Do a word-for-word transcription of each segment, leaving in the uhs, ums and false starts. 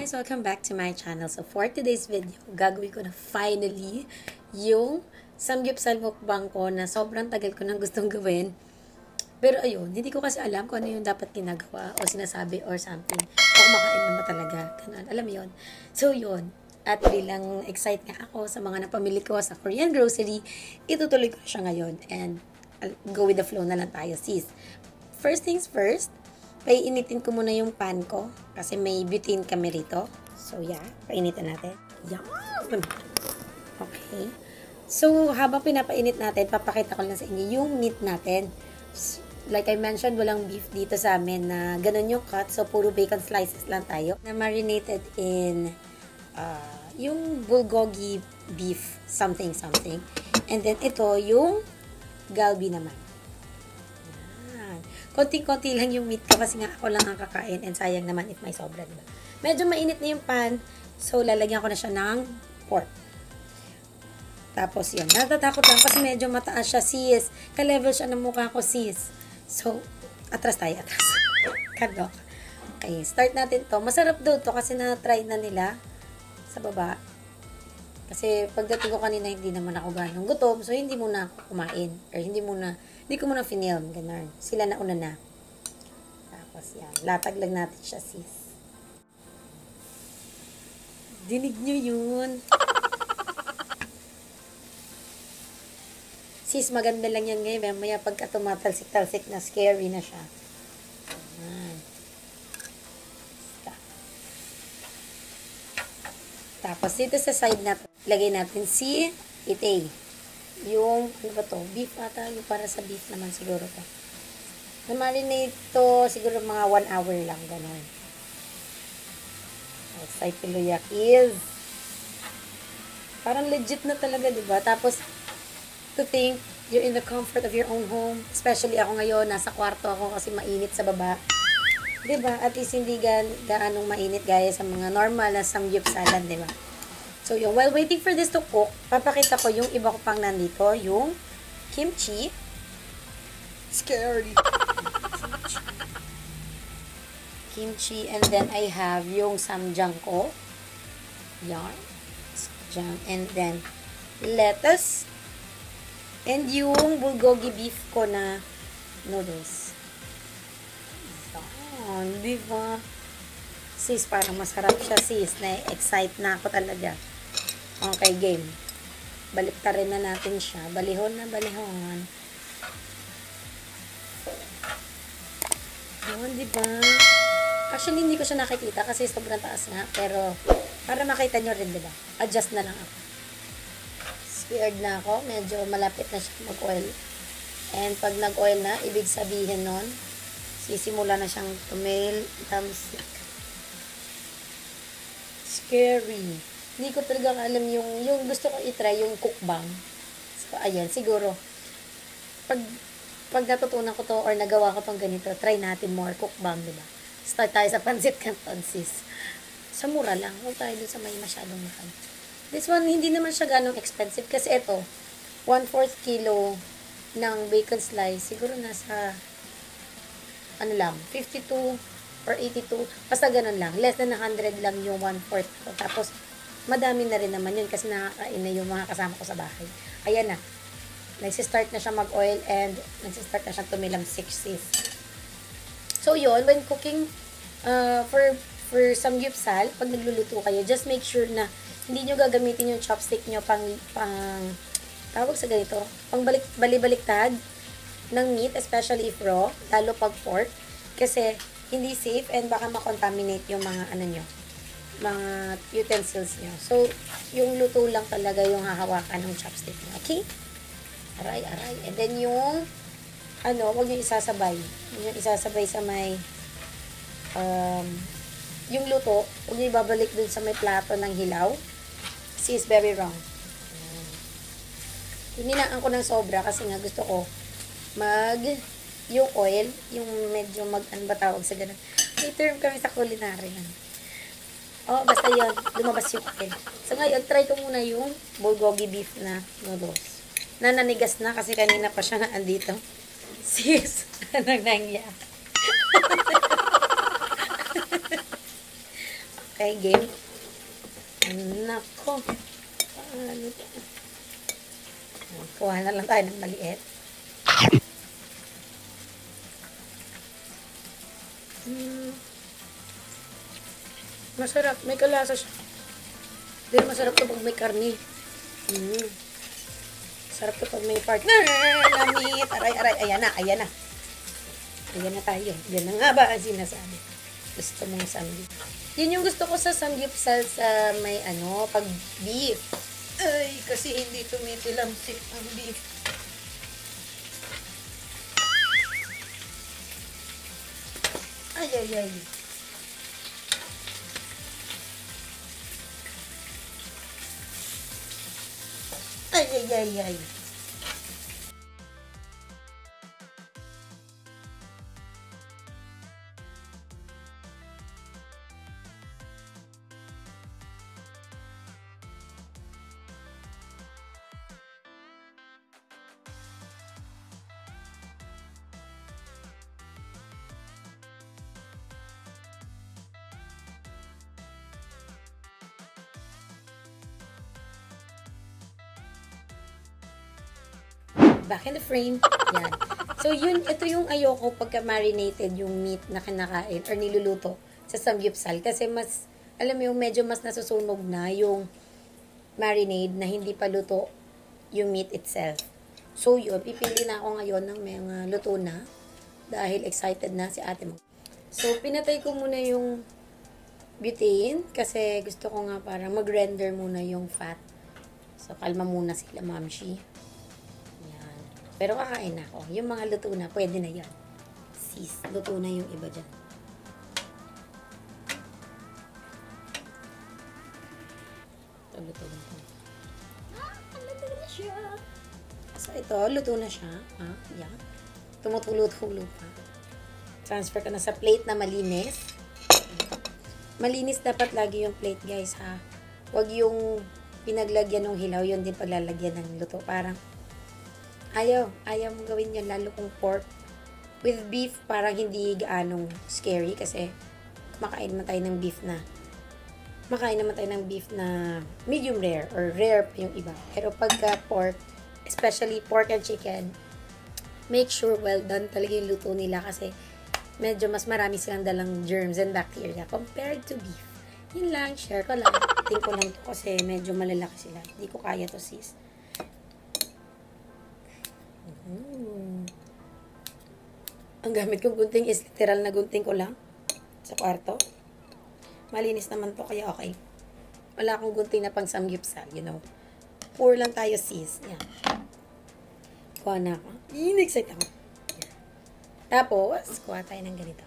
guys! Welcome back to my channel. So for today's video, gagawin ko na finally yung samgyupsal mukbang ko na sobrang tagal ko nang gustong gawin. Pero ayun, hindi ko kasi alam kung ano yung dapat ginagawa o sinasabi or something. O kumakain na ba talaga. Ganun. Alam mo yun. So yun. At bilang excite nga ako sa mga napamili ko sa Korean grocery, itutuloy ko na siya ngayon. And I'll go with the flow na lang tayo, sis. First things first, painitin ko muna yung pan ko kasi may butane kami rito. So, yeah. Painitin natin. Yan! Okay. So, habang pinapainit natin, papakita ko lang sa inyo yung meat natin. Like I mentioned, walang beef dito sa amin na ganun yung cut. So, puro bacon slices lang tayo. Na marinated in uh, yung bulgogi beef something something. And then, ito yung galbi naman. Konting-konti lang yung meat ko kasi nga ako lang ang kakain and sayang naman if may sobra, diba? Medyo mainit na yung pan, so lalagyan ko na siya ng pork. Tapos yun, natatakot lang kasi medyo mataas siya, sis. Ka-level siya ng mukha ko, sis. So, atras tayo, atras. Kadok. Okay, start natin to. Masarap daw to kasi na-try na nila sa baba. Kasi pagdating ko kanina, hindi naman ako ganong gutom. So, hindi muna ako kumain. Or hindi muna, hindi ko muna finilm. Ganun. Sila na una na. Tapos yan. Latag lang natin siya, sis. Dinig nyo yun. Sis, maganda lang yan ngayon. Maya pagka tumatalsik-talsik na, scary na siya. Ayan. Tapos, dito sa side na lagay natin si itay. Yung, ano ba to? Beef ata. Yung para sa beef naman siguro to. Na-marinate to siguro mga one hour lang. Ganon. Outside piluyak is parang legit na talaga, diba? Tapos, to think you're in the comfort of your own home. Especially ako ngayon, nasa kwarto ako kasi mainit sa baba. Diba? At least hindi ga gaanong mainit gaya sa mga normal na samgyupsalan, diba? So, yung while waiting for this to cook, papakita ko yung iba ko pang nandito, yung kimchi. Scary. Kimchi. And then, I have yung samjang ko. Yan. Samjang. And then, lettuce. And yung bulgogi beef ko na noodles. Yan. Diba? Sis, parang masarap siya, sis. Na-excite na ako talaga. Okay, game. Baliktarin na natin siya. Balihon na balihon. Yun, diba? Actually, hindi ko siya nakikita kasi sobrang taas nga. Pero, para makita nyo rin, diba? Adjust na lang ako. Scared na ako. Medyo malapit na siya mag-oil. And pag nag-oil na, ibig sabihin nun, sisimula na siyang tumail. Thumbs scary. Hindi ko talaga alam yung, yung gusto ko itry, yung cookbang. So, ayan, siguro, pag, pag natutunan ko to or nagawa ko tong ganito, try natin more cookbang, diba? Start tayo sa pancit canton, sis. Sa mura lang. Huwag tayo dun sa may masyadong mahal. This one, hindi naman siya ganong expensive kasi ito, one fourth kilo ng bacon slice, siguro nasa, ano lang, fifty-two or eighty-two, basta ganun lang. Less than one hundred lang yung one fourth. Tapos, madami na rin naman yun kasi nakakain na yung mga kasama ko sa bahay. Ayan na. Nagsistart na siya mag-oil and nagsistart na siya tumilamsik, sis. So, yun, when cooking uh, for for samgyupsal, pag nagluluto kayo, just make sure na hindi nyo gagamitin yung chopstick nyo pang, pang tawag sa ganito, pang balik, bali-baliktad ng meat, especially if raw, lalo pag pork, kasi hindi safe and baka makontaminate yung mga ano nyo, mga utensils nyo. So, yung luto lang talaga yung hahawakan ng chopstick nyo. Okay? Aray, aray. And then yung, ano, huwag nyo isasabay. Huwag nyo isasabay sa may, um, yung luto, huwag nyo ibabalik dun sa may plato ng hilaw. This is very wrong. Hininaan ko ng sobra kasi nga gusto ko mag, yung oil, yung medyo mag, ano ba tawag sa ganun. May term kami sa culinary. Oh, basta yun, lumabas yung oil. So ngayon, try ko muna yung bulgogi beef na noodles. Na nanigas na kasi kanina pa siya na andito. Sis, anong nangyari? Okay, game. Nako. Paano ito? Kuha na lang tayo ng maliit. Hmm. Masarap. May kalasa siya. Pero masarap ito pag may karni. Hmm. Sarap ito pag may partner. Lamit. Aray, aray. Ayan na, ayan na. Ayan na tayo. Yan na nga ba ang sinasabi? Gusto mong samgyup. Yun yung gusto ko sa samgyupsal sa may ano, pag beef. Ay, kasi hindi tumitilamsik ang beef. Ay, ay, ay. Ay, ay, ay, ay. Back in the frame. Yan. So, yun, ito yung ayoko pagka marinated yung meat na kinakain or niluluto sa samgyupsal. Kasi mas, alam mo yung medyo mas nasusunog na yung marinade na hindi pa luto yung meat itself. So, yun, pipili na ako ngayon ng mga luto na dahil excited na si ate mo. So, pinatay ko muna yung butane kasi gusto ko nga parang mag-render muna yung fat. So, kalma muna sila, mamshi. Pero kakain na ako. Yung mga luto na, pwede na yan. Sis, luto na yung iba dyan. Ito, luto na ito. Ah, luto na siya. So, ito, luto na siya. Ah, yan. Tumutulo-tulo pa. Transfer ka na sa plate na malinis. Malinis dapat lagi yung plate, guys, ha. Huwag yung pinaglagyan ng hilaw, yun din paglalagyan ng luto. Parang, Ayaw, ayaw mong gawin yun, lalo kung pork. With beef, parang hindi gaanong scary kasi makain naman tayo ng beef na makain naman tayo ng beef na medium rare or rare pa yung iba. Pero pagka pork, especially pork and chicken, make sure well done talaga yung luto nila kasi medyo mas marami silang dalang germs and bacteria compared to beef. Yun lang, share ko lang. Think ko lang to kasi medyo malalaki sila. Hindi ko kaya to, sis. Hmm. Ang gamit kong gunting is literal na gunting ko lang sa kwarto. Malinis naman to kaya okay. Wala akong gunting na pang samgyupsal, you know. Pour lang tayo, sis. Yan. Kuha na ako. In-excite ako. Yan. Tapos, kuha tayo ng ganito.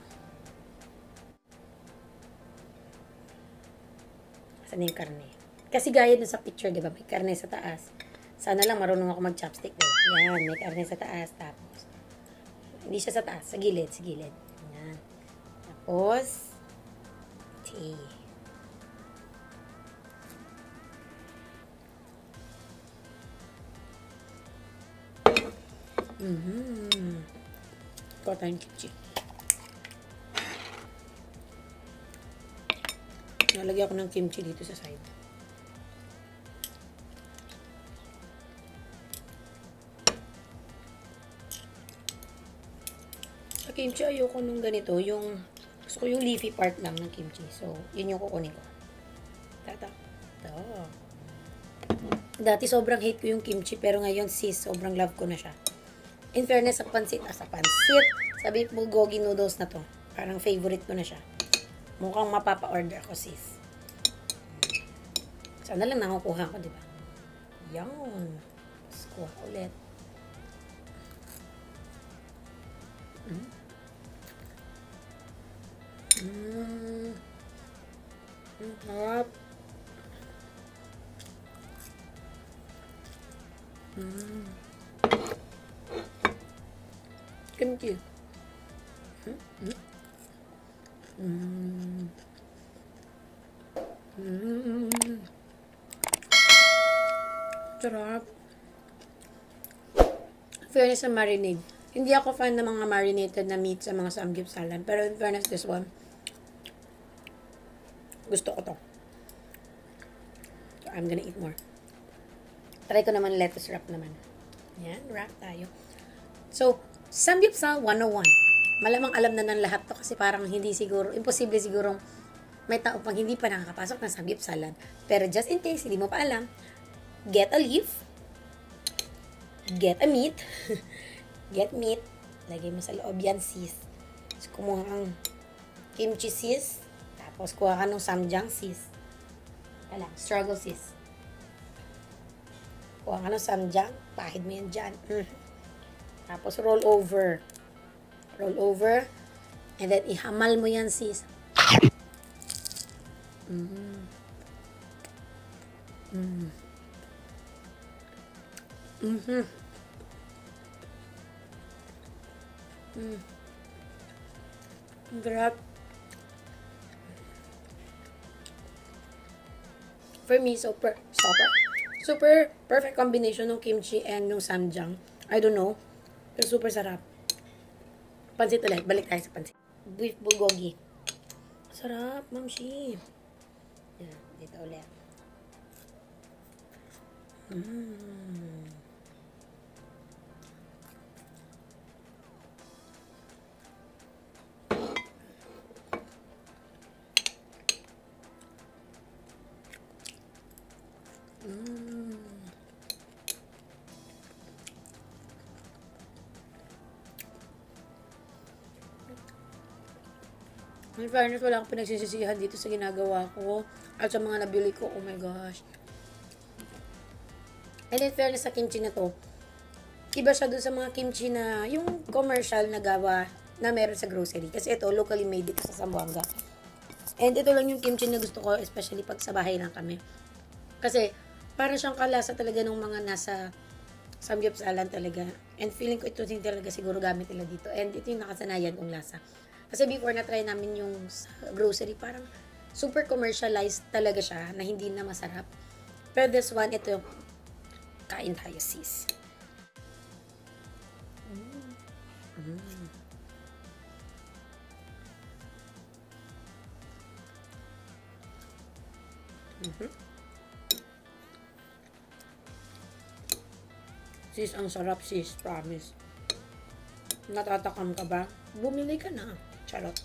Saan yung karne? Kasi gaya dun sa picture, di ba? May karne sa taas. Sana lang marunong ako mag-chopstick. Diba? Yan, may karne sa taas. Tapos, hindi siya sa taas. Sa gilid, sa gilid. Yan. Tapos, tea. Mm-hmm. Kuha tayong kimchi. Nalagyan ko ng kimchi dito sa side. Kimchi, ayoko nung ganito, yung gusto ko yung leafy part lang ng kimchi. So, yun yung kukunin ko. Tata. Ito. Dati sobrang hate ko yung kimchi, pero ngayon sis, sobrang love ko na siya. In fairness, sa pansit, ah, sa pansit, sabi mo, gogi noodles na to. Parang favorite ko na siya. Mukhang mapapa-order ako, sis. Sana lang nakukuha ko, diba? Yan. Let's kuha ulit. Mm. Mmm. Ang harap. Mmm. Kimchi. Mmm. Mmm. Mmm. Sarap. Fairness sa marinade. Hindi ako fan ng mga marinated na meat sa mga samgyupsalan. Pero in fairness, this one, Gusto ko to. So, I'm gonna eat more. Try ko naman lettuce wrap naman. Yan, wrap tayo. So, Samgyeopsal one oh one. Malamang alam na ng lahat to kasi parang hindi siguro, imposible sigurong may tao pang hindi pa nakakapasok ng samgyeopsalan. Pero just in case, hindi mo pa alam, get a leaf, get a meat, get meat, lagay mo sa loob yan, sis. So, kumuha kang kimchi, sis. Tapos, kuha ka ng samjang, sis. Wala, struggle, sis. Kuha ka ng samjang, pahid mo yan dyan. Mm. Tapos, roll over. Roll over. And then, ihamal mo yan, sis. Mm. Mm. Mm-hmm. Mm. Grab. For me, super, super, super perfect combination ng kimchi and ng samjang. I don't know. Pero super sarap. Pansit ulit. Balik tayo sa pansit. Beef bulgogi. Sarap, mamshi. Yan, dito ulit. Mmm. Mmm. In fairness, wala akong pinagsisisihan dito sa ginagawa ko at sa mga nabili ko. Oh my gosh. And in fairness sa kimchi na to, iba siya dun sa mga kimchi na yung commercial na gawa na meron sa grocery. Kasi ito, locally made dito sa Zamboanga. And ito lang yung kimchi na gusto ko, especially pag sa bahay lang kami. Kasi, para siyang kalasa talaga ng mga nasa samgyeopsalan talaga. And feeling ko ito din talaga siguro gamit nila dito. And ito yung nakasanayan kong lasa. Kasi before na-try namin yung sa grocery, parang super commercialized talaga siya na hindi na masarap. Pero this one, ito yung kain tayo, sis. Mm. Mm. Mm-hmm. Sis, ang sarap, sis. Promise. Natatakam ka ba? Bumili ka na. Charot.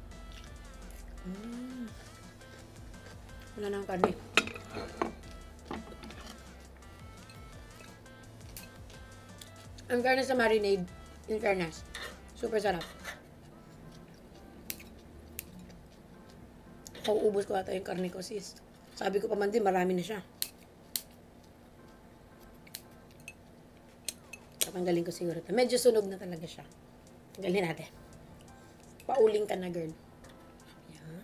Mm. Wala nang karne. Ang karne sa marinade, in fairness, super sarap. Mauubos ko ata yung karne ko, sis. Sabi ko pa man din, marami na siya. Tatanggalin ko siguro ito. Medyo sunog na talaga siya. Tanggalin natin. Pauling ka na, girl. Yan.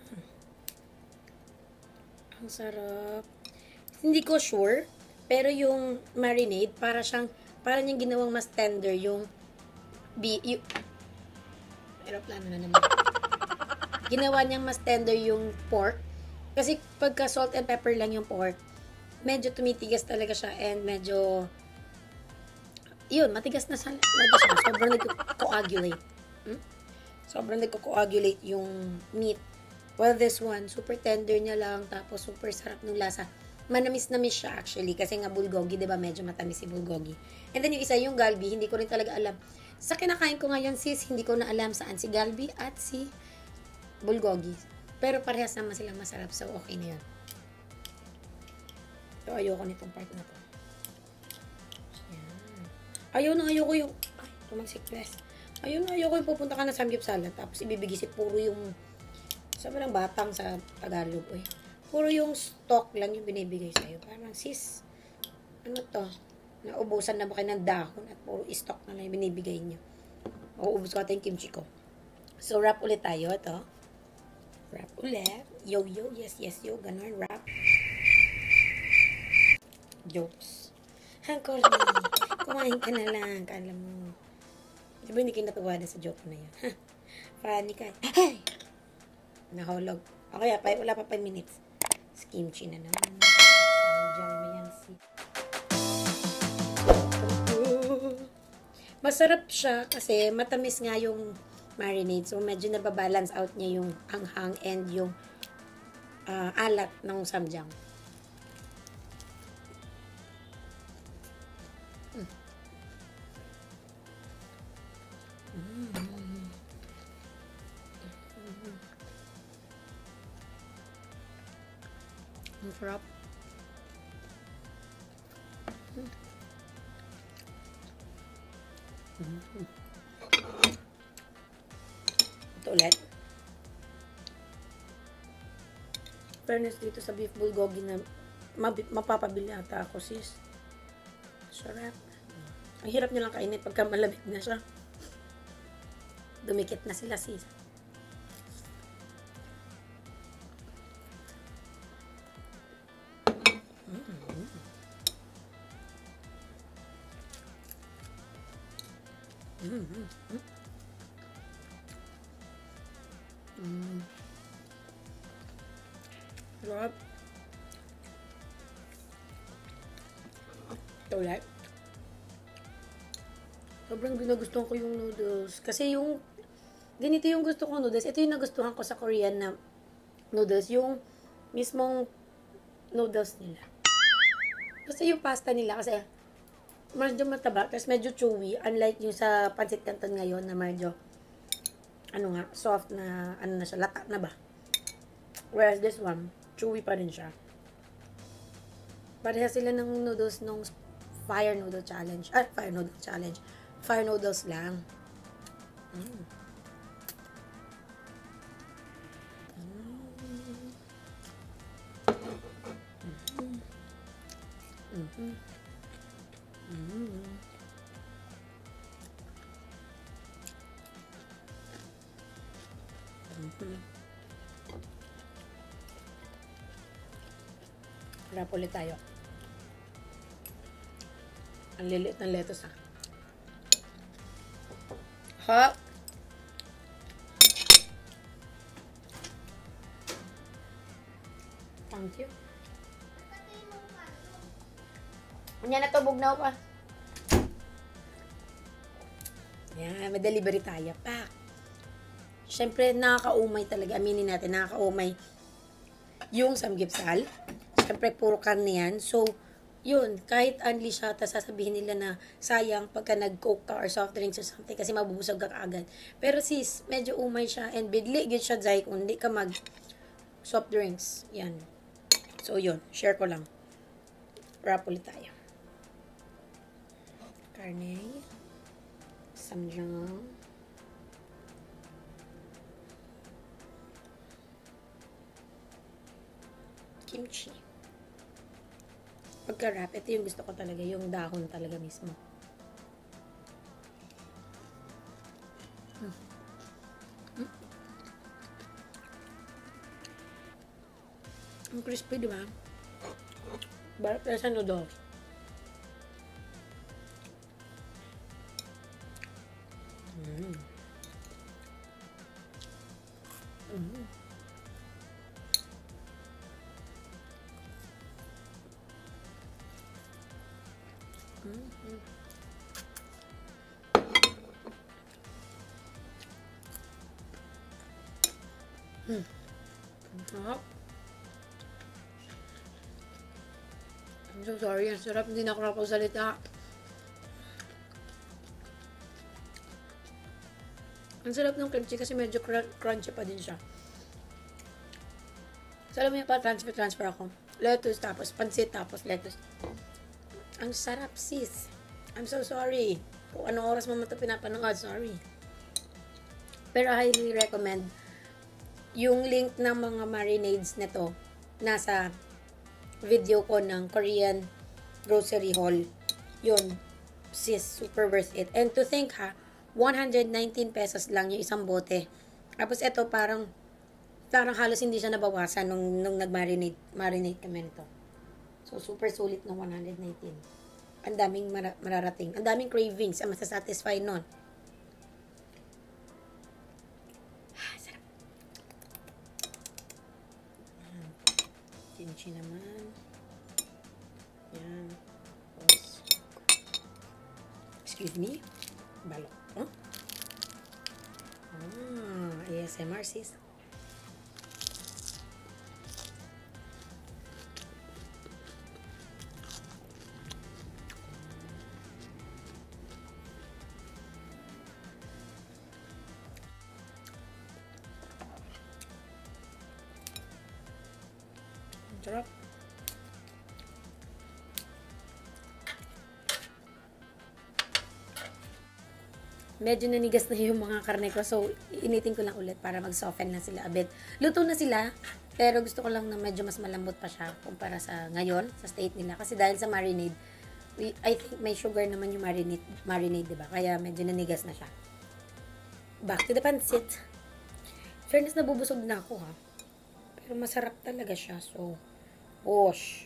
Ang sarap. Hindi ko sure, pero yung marinade, para siyang, para niyang ginawang mas tender yung bi, yung, aeroplano na naman. Ginawa niyang mas tender yung pork. Kasi pagka salt and pepper lang yung pork, medyo tumitigas talaga siya and medyo, yun, matigas na talaga siya. Sobrang nag-coagulate. Hmm? Sobrang nagko-coagulate yung meat. Well, this one, super tender niya lang, tapos super sarap ng lasa. Manamis-namis siya actually, kasi nga bulgogi, diba? Medyo matamis si bulgogi. And then yung isa, yung galbi, hindi ko rin talaga alam. Sa kinakain ko ngayon, sis, hindi ko na alam saan si galbi at si bulgogi. Pero parehas naman sila masarap, so okay na yun. So, ayoko nitong part na to. Yan. Ayaw na ayoko yung, ay, tumagsik-press. Ayun, ayoko yung pupunta ka na samgyeopsalan, tapos ibibigay si puro yung, sabi ng batang sa Tagalog, eh. Puro yung stock lang yung binibigay sa'yo. Parang, sis, ano to? Naubusan na ba kayo ng dahon at puro stock na lang yung binibigay niyo. Mauubos ko ata yung kimchi ko. So, wrap ulit tayo, ito. Wrap ulit. Yo, yo, yes, yes, yo. Ganon, wrap. Jokes. Hang, Corny. Kumain ka na lang, kala mo. Diba hindi kinatuwa na sa joke na yun? Ha? Funny ka. Hey! Nahulog. Okay, pa, wala pa five minutes. Kimchi na naman. Diyan mo yan, si. Masarap siya kasi matamis nga yung marinade. So, medyo nababalance out niya yung anghang and yung uh, alat ng samjang. Mm. Mm. Mm. Ang sarap. Mm. Mm. Ito ulit. Fairness dito sa beef bulgogi na mapapabili ata ako, sis. Sarap. Ang hirap niya lang kainin pagka malamig na siya. Dumikit na sila, sis. Mm-hmm. Mm-hmm. Mm. Sarap. Ito ulit. Sobrang ginugustuhan ko yung noodles. Kasi yung, ganito yung gusto ko noodles. Ito yung nagustuhan ko sa Korean na noodles. Yung mismong noodles nila. Kasi yung pasta nila, kasi medyo mataba, tapos medyo chewy. Unlike yung sa pancit canton ngayon na medyo, ano nga, soft na, ano na siya, lata na ba? Whereas this one, chewy pa rin siya. Pareha sila ng noodles nung fire noodle challenge. Ah, fire noodle challenge. Fire noodles lang. Mm. Mm. Mm. Mm. Mm. Harap ulit tayo. Ang liliit ng lettuce, ha? Ha? Thank you. Kanya na to, bugnaw pa. Yan, may delivery tayo pa. Siyempre, nakakaumay talaga. Aminin natin, nakakaumay yung samgipsal. Siyempre, puro karne yan. So, yun, kahit unli siya, tas sasabihin nila na sayang pagka nag-coke ka or soft drinks or something kasi mabubusog ka kaagad. Pero sis, medyo umay siya and bigli gid siya dahil kung hindi ka mag soft drinks. Yan. So, yun. Share ko lang. Wrap ulit tayo. Karne. Samjang. Kimchi. Pagka-wrap, ito yung gusto ko talaga, yung dahon talaga mismo. Hmm. Hmm. Ang crispy, di ba? Barap na sa noodles. Mm. Mm. Mm-hmm. Mm. Sarap. I'm so sorry. Ang sarap. Hindi na ako nakapagsalita. Ang sarap ng kimchi kasi medyo cr crunchy pa din siya. So, alam mo yung pa-transfer-transfer ako. Lettuce, tapos pansit, tapos lettuce. Ang sarap, sis. I'm so sorry. Kung anong oras mo ito pinapanood, sorry. Pero I highly recommend yung link ng mga marinades nito nasa video ko ng Korean grocery haul. Yun, sis, super worth it. And to think ha, one hundred nineteen pesos lang yung isang bote. Tapos ito parang parang halos hindi siya nabawasan nung, nung nag-marinate marinate kami nito. So, super sulit ng one hundred nineteen. Ang daming mar mararating. Ang daming cravings. Ang masasatisfy nun. Ah, sarap. Yan. Kimchi naman. Yan. Tapos, excuse me. Balok. Huh? Ah, A S M R sis. Sarap. Medyo nanigas na yung mga karne ko. So, initin ko lang ulit para mag-soften na sila a bit. Luto na sila. Pero gusto ko lang na medyo mas malambot pa siya kumpara sa ngayon, sa state nila. Kasi dahil sa marinade, we, I think may sugar naman yung marinade, marinade, diba? Kaya medyo nanigas na siya. Back to the pancit. Fairness, nabubusog na ako, ha? Pero masarap talaga siya. So, wash.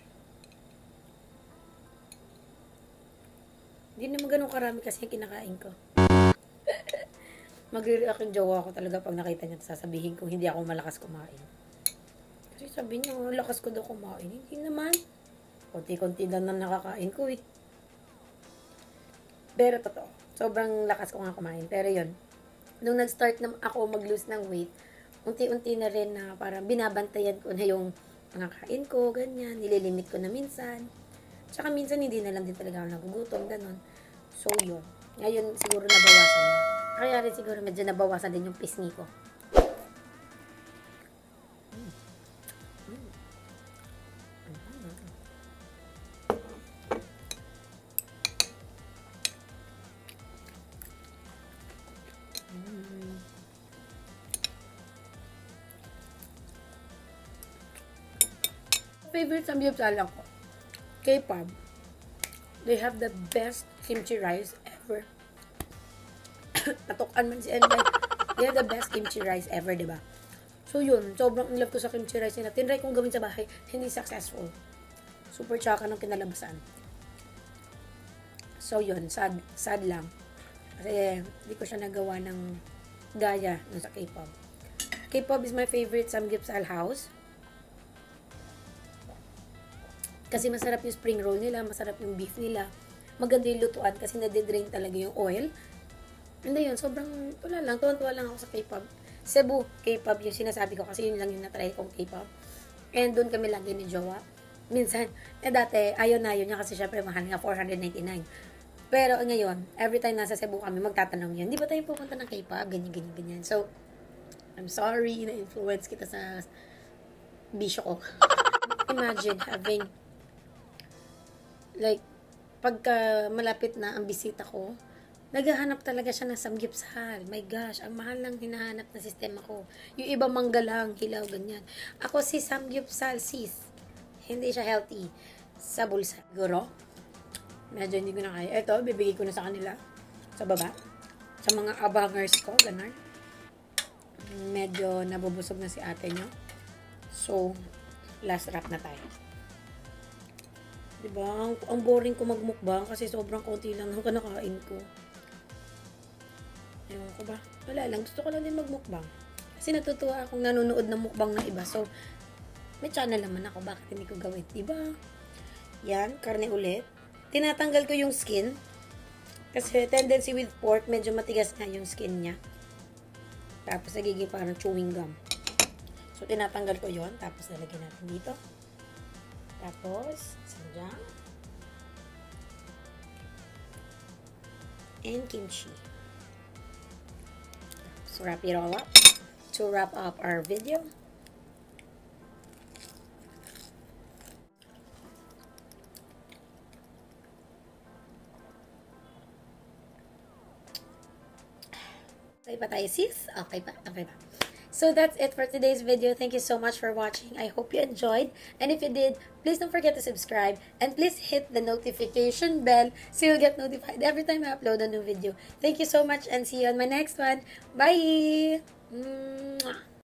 Hindi naman ganun karami kasi yung kinakain ko. Magre-react yung jowa ko talaga pag nakita niya. Sasabihin ko, hindi ako malakas kumain. Kasi sabi niya, oh, lakas ko daw kumain. Hindi naman. Konti-konti lang na nakakain ko eh. Pero totoo, sobrang lakas ko nga kumain. Pero yun, nung nag-start na ako mag-lose ng weight, unti-unti na rin na parang binabantayan ko na yung mga kain ko, ganyan. Nililimit ko na minsan. Tsaka minsan hindi na lang din talaga ako nagugutom, ganun. So yun. Ngayon siguro nabawasan na. Kaya rin siguro medyo nabawasan din yung pisngi ko. Mm. Mm. Mm. Favorite samgyupsal ko, K-pub. They have the best kimchi rice ever. Natukan man si Enday. They have the best kimchi rice ever, diba? So yun, sobrang in love ko sa kimchi rice nila. Tinry kong gawin sa bahay, hindi successful. Super tsaka ng kinalabasan. So yun, sad, sad lang. Kasi hindi ko siya nagawa ng gaya nun sa K-pub. K-pub is my favorite samgyeopsal house. Kasi masarap yung spring roll nila, masarap yung beef nila. Maganda yung lutuan kasi nade-drain talaga yung oil. Hindi yun, sobrang wala lang. Tuwan-tuwa lang ako sa K-pub. Cebu, K-pub yung sinasabi ko kasi yun lang yung natry kong K-pub. And doon kami lagi ni Jowa. Minsan, eh dati, ayaw na yun niya kasi syempre mahal nga four ninety-nine. Pero ngayon, every time nasa Cebu kami, magtatanong yun, di ba tayo pupunta ng K-pub? Ganyan, ganyan, ganyan. So, I'm sorry na-influence kita sa bisyo ko. Imagine having, like, pagka malapit na ang bisita ko, naghahanap talaga siya ng samgyupsal. My gosh, ang mahal lang hinahanap na sistema ko. Yung iba mangga lang, hilaw, ganyan. Ako si samgyupsal, sis. Hindi siya healthy. Sa bulsa. Siguro, medyo hindi ko na kaya. Ito, bibigay ko na sa kanila. Sa baba. Sa mga abangers ko, ganun. Medyo nabubusog na si ate nyo. So, last wrap na tayo. Diba? Ang, ang boring ko magmukbang kasi sobrang konti lang ang kanakain ko. Ewan ko ba? Wala lang. Gusto ko lang din magmukbang. Kasi natutuwa akong nanonood ng mukbang ng iba. So, may channel naman ako. Bakit hindi ko gawin? Diba? Yan. Karne ulit. Tinatanggal ko yung skin. Kasi tendency with pork, medyo matigas na yung skin niya. Tapos, nagiging parang chewing gum. So, tinatanggal ko yon. Tapos, nalagyan natin dito. Tapos, sanjang. And kimchi. So, wrap it all up to wrap up our video. Okay pa tayo, sis? Okay pa, okay pa. So, that's it for today's video. Thank you so much for watching. I hope you enjoyed. And if you did, please don't forget to subscribe. And please hit the notification bell so you'll get notified every time I upload a new video. Thank you so much and see you on my next one. Bye! Mwah!